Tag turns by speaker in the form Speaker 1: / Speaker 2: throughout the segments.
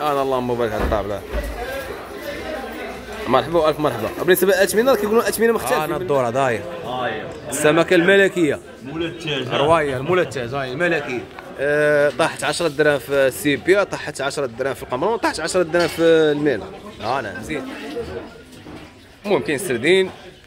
Speaker 1: انا اللهم بارك على الطابله. مرحبا والف مرحبا. بالنسبه للاثمنه كيقولوا الاثمنه مختلفه. انا الدوره داير السمكه الملكيه مولا التاج روايه مولا التاج هاي الملكيه. طاحت 10 درهم في السيبيا، طاحت 10 درهم في القمرون، طاحت 10 درهم في المينا. نعم زين. المهم كاين السردين.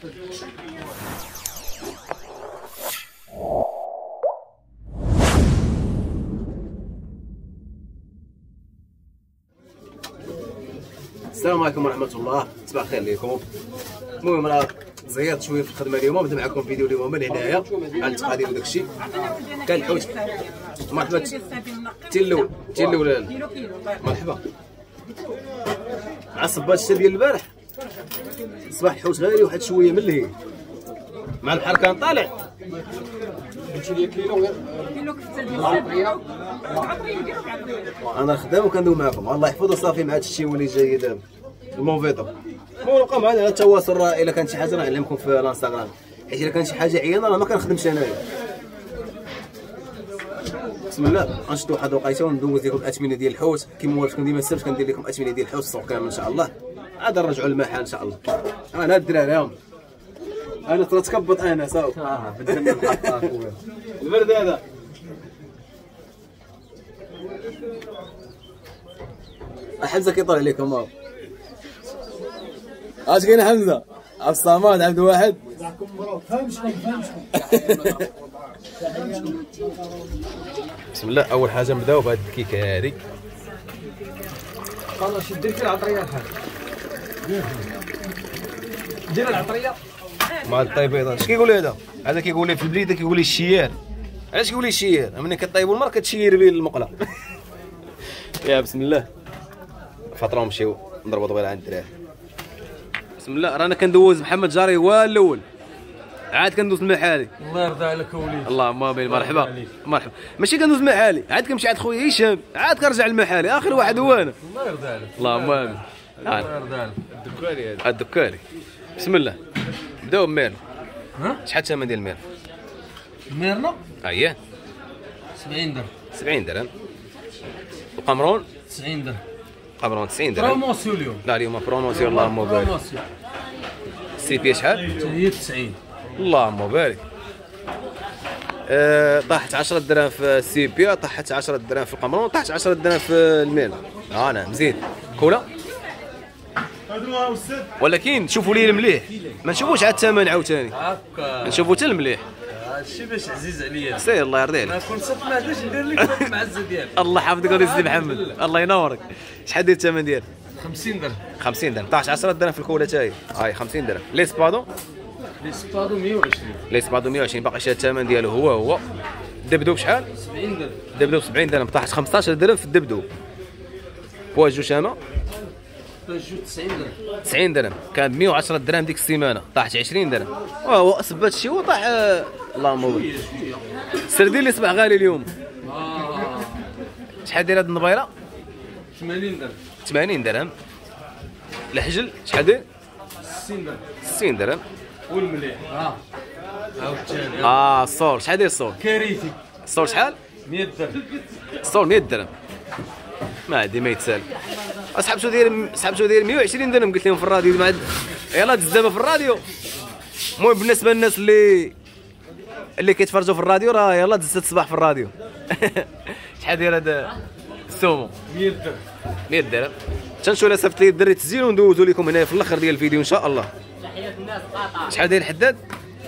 Speaker 1: السلام عليكم ورحمة الله، صباح الخير ليكم. المهم راه زيرت شويه في الخدمه اليوم، بديت معكم فيديو اليوم من هنايا على التقادير وداك الشيء. كان الحوت مرحبا تي الاول مرحبا مع صباط الشتا ديال البارح. صباح الحوت غالي واحد شويه من اللهي مع البحر كان طالع. انا خدام وكندوي معكم، الله يحفظه صافي مع هذا الشيء اللي جاي دابا المونفيتو. ونبقى معنا على التواصل، راه الا كانت شي حاجه راه نعلمكم في الانستغرام، حيت الا كانت شي حاجه عيانه راه ما كنخدمش انايا. بسم الله غنشدو واحد الوقيته وندوز لكم الاثمنه ديال الحوت كيما ولفتكم ديما السبت كندير لكم الاثمنه ديال الحوت السوق كامل ان شاء الله. عاد نرجعوا للمحل ان شاء الله. انا الدراري هاهم انا تكبط انا صافي بدل ما نحط اخويا البرد هذا. حمزه كيطلع عليكم هاو. اش كاين حمزه؟ عبد الصمد عبد الواحد. بسم الله. اول حاجه نبداو بهاد الكيكه هادي. خلاص دير فيها العطريه الحاج. دير العطريه مع الطيبيضه. اش كيقول لي هذا؟ هذا كيقول لي في البليده كيقول لي الشيار. علاش كيقول لي الشيار؟ ملي كطيبوا المر كتشير به المقله. يا بسم الله. فتره نمشيو نضربوا طبيله عند الدراري. بسم الله. رانا كندوز محمد جاري هو الاول، عاد كندوز المحالي.
Speaker 2: الله يرضى عليك وليدي.
Speaker 1: اللهم امين. مرحبا مرحبا. ماشي كندوز المحالي، عاد كنمشي عند خويا هشام، عاد كنرجع للمحالي، اخر واحد هو انا.
Speaker 2: الله يرضى عليك.
Speaker 1: اللهم امين.
Speaker 2: الله يرضى عليك. الدكاري هذا
Speaker 1: الدكاري. بسم الله. نبداو بميرنا. شحال الثمن ديال الميرنا؟
Speaker 2: الميرنا
Speaker 1: اييه
Speaker 2: 70 درهم.
Speaker 1: 70 درهم. القمرون
Speaker 2: 90 درهم.
Speaker 1: قمرون 90 درهم.
Speaker 2: بروموسيون اليوم.
Speaker 1: لا اليوم بروموسيون. اللهم بارك.
Speaker 2: بروموسيون.
Speaker 1: السيبيا شحال؟
Speaker 2: هي 90.
Speaker 1: اللهم بارك. طاحت 10 درهم في السيبيا، طاحت 10 درهم في القمرون، طاحت 10 درهم في المينا. نعم زيد. كولا ولكن شوفوا لي المليح، ما نشوفوش على الثمن عاوتاني،
Speaker 2: هكا
Speaker 1: نشوفوا حتى المليح.
Speaker 2: هادشي باش عزيز عليا.
Speaker 1: سير الله يرضي عليك.
Speaker 2: ما كنت صف ما عادش ندير لك المعزه ديالك.
Speaker 1: الله يحفظك وليدي سيدي محمد، الله ينورك. شحال داير الثمن ديالك؟
Speaker 2: 50 درهم.
Speaker 1: 50 درهم. طاحت 10 درهم في الكولا تاعي. هاي 50 درهم. لي سبادو؟
Speaker 2: لي سبادو 120.
Speaker 1: لي سبادو 120. باقي شي الثمن ديالو هو. الدبدوب شحال؟
Speaker 2: 70 درهم.
Speaker 1: الدبدوب 70 درهم. طاحت 15 درهم في الدبدوب. بواجو شامه؟
Speaker 2: باجو 90 درهم.
Speaker 1: 90 درهم. كان ب 110 درهم ديك السيمانه، طاحت 20 درهم. واه سبات الشيء وطاح. اللهم بارك. السردين اللي صباح غالي اليوم. شحال داير هاد النبيره؟
Speaker 2: 80 درهم.
Speaker 1: 80 درهم. الحجل شحال داير؟
Speaker 2: 60 درهم.
Speaker 1: 60 درهم.
Speaker 2: والمليح عاوتاني.
Speaker 1: الصور شحال داير الصور؟
Speaker 2: كارثي.
Speaker 1: الصور شحال؟
Speaker 2: 100 درهم.
Speaker 1: الصور 100 درهم. ما عندي ما يتسال. اصحاب شو داير 120 درهم. قلت لهم في الراديو ما عاد يلاه دز دابا في الراديو. المهم بالنسبه للناس اللي كيتفرجوا في الراديو راه يلاه دزت الصباح في الراديو. شحال داير هذا السومو؟
Speaker 2: 100 درهم.
Speaker 1: 100 درهم. تنشوف الا صيفط لي الدري تسجيل وندوزو لكم هنا في الاخر ديال الفيديو ان شاء الله. شحال داير الحداد؟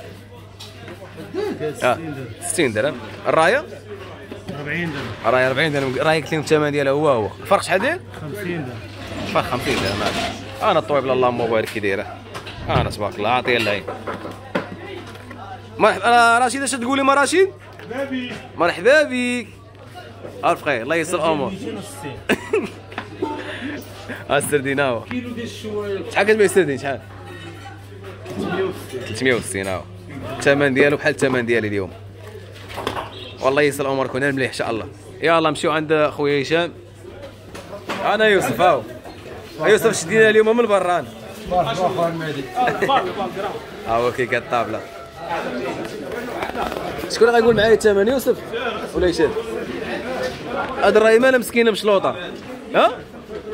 Speaker 1: 60 درهم. الرايه
Speaker 2: 40 درهم.
Speaker 1: الرايه 40 درهم. الرايه قلت لهم الثمن ديالها هو. الفرق شحال داير؟
Speaker 2: 50 درهم.
Speaker 1: الفرق 50 درهم. انا الطويبله اللهم بارك كي دايره. انا تبارك الله عطيه العين. مرحبا رشيد. اش تقولي ما رشيد؟ مرحبا بك. الفخير الله يسر الامور. السردين هاو
Speaker 2: كيلو ديال الشوايه
Speaker 1: شحال كتبيع السردين؟ شحال؟ 360 هاو. الثمن ديالو بحال الثمن ديالي اليوم. والله يسر اموركم مليح ان شاء الله. يلا نمشيو عند خويا هشام. انا يوسف هاو. يوسف شدينا اليوم من برا.
Speaker 2: بارك خويا المهدي.
Speaker 1: هاو كي كالطابله. شكون غيقول معايا الثمن؟ يوسف ولا هشام؟ هاد الراي مالها مسكينه مشلوطه. ها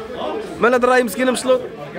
Speaker 1: مالا دراهم مسكينه مشلوط.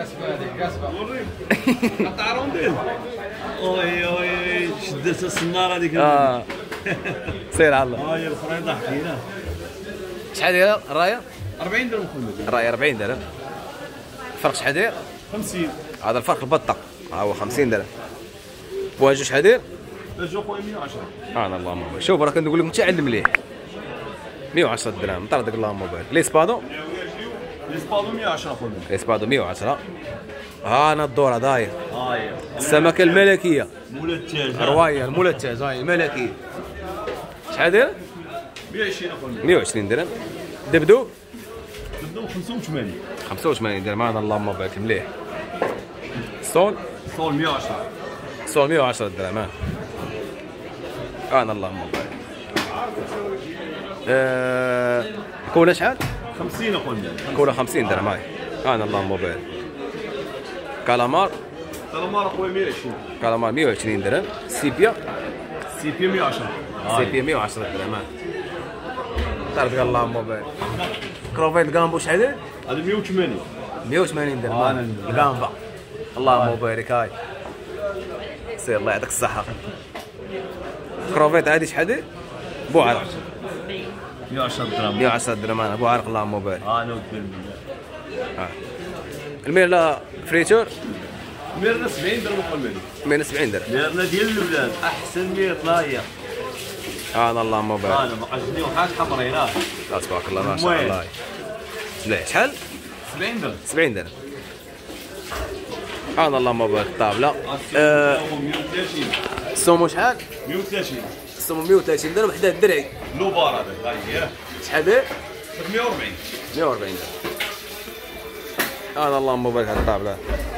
Speaker 2: قطع رونديل. اوي شدت السناره هذيك.
Speaker 1: سير على الله.
Speaker 2: هاي الفريضه حكينا.
Speaker 1: شحال دايره الرايه؟
Speaker 2: 40 درهم خويا.
Speaker 1: الرايه 40 درهم. الفرق شحال داير؟
Speaker 2: 50.
Speaker 1: هذا الفرق البطه، ها هو 50 درهم. بواجو شحال داير؟
Speaker 2: جو خويا 110.
Speaker 1: سبحان الله ما شوف راه كنقول لك متعلم مليح. 110 درهم طردك اللهم بارك. لي سبادو؟
Speaker 2: لي سبادو 110 خويا.
Speaker 1: لي سبادو 110. ها انا الدوره داير.
Speaker 2: هاي
Speaker 1: السمكه الملكيه.
Speaker 2: مولا التاج.
Speaker 1: روايه المولا التاج هاي الملكيه. شحال داير؟
Speaker 2: 120 خويا.
Speaker 1: 120 درهم. دبدوب؟
Speaker 2: بدو 85.
Speaker 1: 85 درهم هذا اللهم بارك مليح. الصول؟
Speaker 2: صول 110.
Speaker 1: الصول 110 درهم. انا اللهم بارك. كولا شحال؟
Speaker 2: 50 خويا.
Speaker 1: كولا 50 درهم هاي. انا اللهم بارك. كالامار؟
Speaker 2: كالامار خويا 120.
Speaker 1: كالامار 120 درهم. سيبيا؟
Speaker 2: سيبيا 110.
Speaker 1: سيبيا 110 درهم. طردك اللهم بارك. كروفيت جامبو شحال؟
Speaker 2: هذا 180.
Speaker 1: 180 درهم. الجامبا اللهم بارك هاي. سير الله يعطيك الصحة. كروفيت هذه شحال؟ بو عرق
Speaker 2: 110 درهم.
Speaker 1: 110 درهم انا بو عرق اللهم بارك.
Speaker 2: انا ودير
Speaker 1: الميرلا فريتور؟
Speaker 2: ميرنا 70 درهم خويا.
Speaker 1: من 70 درهم.
Speaker 2: ميرنا ديال البلاد احسن ميرنا هي.
Speaker 1: انا اللهم بارك.
Speaker 2: انا ما بقاش نديرو حاجه حمرينا.
Speaker 1: تبارك الله ما شاء الله. مليح شحال؟
Speaker 2: 70 درهم.
Speaker 1: 70 درهم. انا اللهم بارك الطابلة.
Speaker 2: 130.
Speaker 1: السومو شحال؟
Speaker 2: 130.
Speaker 1: السومو 130 درهم حدا الدرعي.
Speaker 2: لوبار هذاك هاي
Speaker 1: شحال داير؟
Speaker 2: 140.
Speaker 1: 140 درهم. انا اللهم بارك على الطابلة.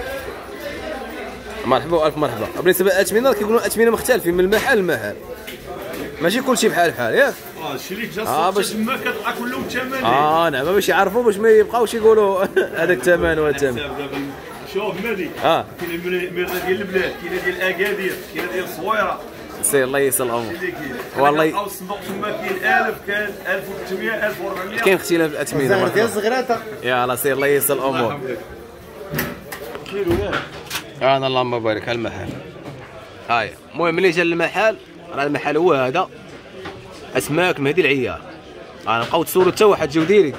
Speaker 1: مرحبا والف مرحبا. بالنسبه للاثمنه كيقولوا الاثمنه مختلفين من المحل للمحل، ماشي كلشي بحال ياك.
Speaker 2: الشريك جا
Speaker 1: باش
Speaker 2: تما كتلقى كلهم ثمن.
Speaker 1: نعم باش يعرفوا باش ما يبقاوش يقولوا هذاك الثمن وهذا الثمن.
Speaker 2: شوف مالي. كاين ميرنا ديال البلاد، كاينه ديال اكادير، كاينه ديال الصويره.
Speaker 1: سي الله ييسر الامور. والله
Speaker 2: كاين الصندوق تما كاين 1000 كاين 1300 1400.
Speaker 1: كاين اختلاف الاثمنه.
Speaker 3: ديال الصغيرات.
Speaker 1: يلا سي الله ييسر الامور.
Speaker 2: كيلو ياك.
Speaker 1: انا اللهم بارك على المحل. هاي المهم ملي جا المحل راه المحل هو هذا اسماك مهدي العيار. انا بقاو تسولوا حتى واحد جاو ديريكت.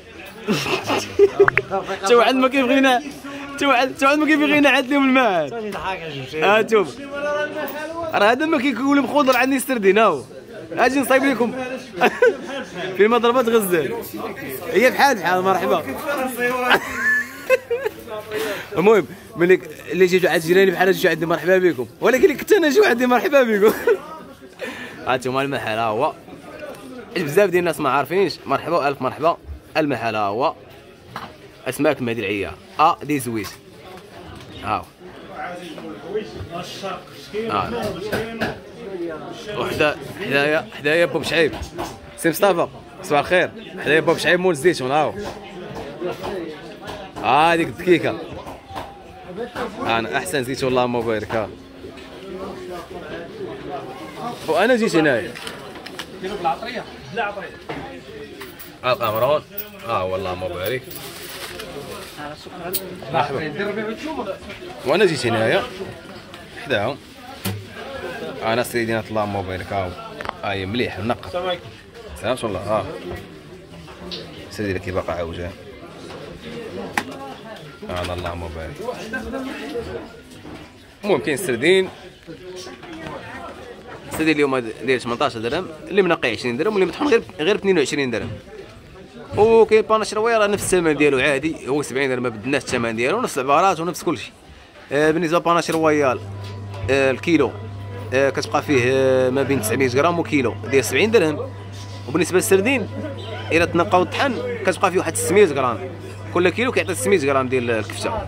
Speaker 1: حتى واحد ما كيبغينا حتى واحد ما كيبغينا عاد لهم الماء. شوف راه هذا ما كيقول بخضر عندي سردين ها هو اجي نصايب لكم في مضربات غزال. هي بحال مرحبا. المهم ملي اللي جيتو عند جيراني بحال جيتو عندي مرحبا بكم، ولكن اللي كنت انا جيو عندي مرحبا بكم. هانتوما المحل ها هو. بزاف ديال الناس ما عارفينش. مرحبا الف مرحبا. المحل ها هو اسماك مهدي العيار دي زويت. ها هو حدايا بوب شعيب. سي مصطفى صباح الخير. حدايا بوب شعيب مول الزيتون ها هو. هذيك الدكيكه انا احسن زيتون اللهم بارك. وانا جيت هنايا
Speaker 2: كيلو بالعطريه. لا عطريه.
Speaker 1: القمرون والله اللهم بارك.
Speaker 2: مرحبا.
Speaker 1: وانا جيت هنايا حداهم. انا سيدنا اللهم بارك. هاي مليح منقط.
Speaker 2: السلام عليكم.
Speaker 1: سلام الله. سيدي لك باقي عوجان. اللهم بارك. المهم كاين السردين. السردين اليوم داير 18 درهم، اللي منقي 20 درهم، واللي مطحون غير 22 درهم. وكاين باناش روايه راه نفس الثمن ديالو عادي، هو 70 درهم ما بدلناش الثمن ديالو، نفس العبارات ونفس كلشي. بالنسبه لباناش رويال الكيلو كتبقى فيه ما بين 900 غرام وكيلو داير 70 درهم. وبالنسبه للسردين الا تنقى وطحن كتبقى فيه واحد 600 غرام، كل كيلو كيعطي 600 غرام ديال الكفته.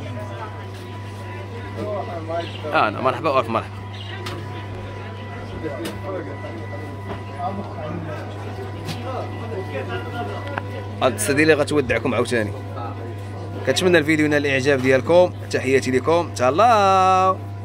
Speaker 1: انا مرحبا والف مرحبا. هاد السدي اللي غتودعكم عاوتاني. كنتمنى الفيديو ينال الاعجاب ديالكم. تحياتي لكم. تهلاو.